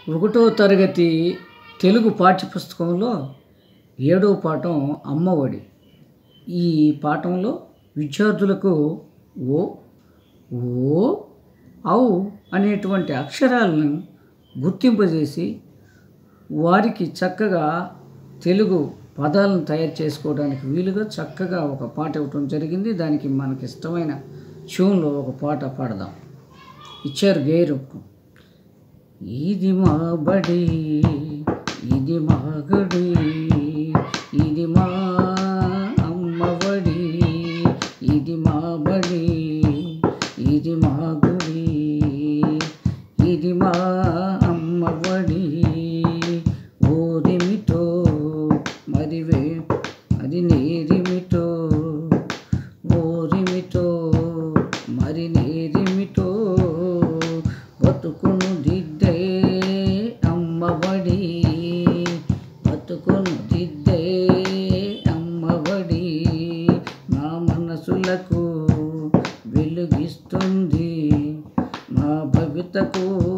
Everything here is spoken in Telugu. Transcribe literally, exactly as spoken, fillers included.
ఒకటో తరగతి తెలుగు పాఠ్యపుస్తకంలో ఏడవ పాఠం అమ్మఒడి. ఈ పాఠంలో విద్యార్థులకు ఓ, ఓ, ఔ అనేటువంటి అక్షరాలను గుర్తింపజేసి వారికి చక్కగా తెలుగు పదాలను తయారు చేసుకోవడానికి వీలుగా చక్కగా ఒక పాట ఇవ్వటం జరిగింది. దానికి మనకి ఇష్టమైన ట్యూన్లో ఒక పాట పాడదాం. ఇచ్చారు గేరు. ఇది మా బడి, ఇది మా గడి, ఇది మా అమ్మఒడి, ఇది మా బడి, ఇది మా గుడి, ఇది మా అమ్మఒడి. ఓరిమితో మరివే అది నేరిమితో, ఓరిమితో మరి నేరిమితో బతుకును దిద్దే అమ్మఒడి, బతుకును దిద్దే అమ్మఒడి. మా మనసులకు వెలుగిస్తుంది, మా భవితకు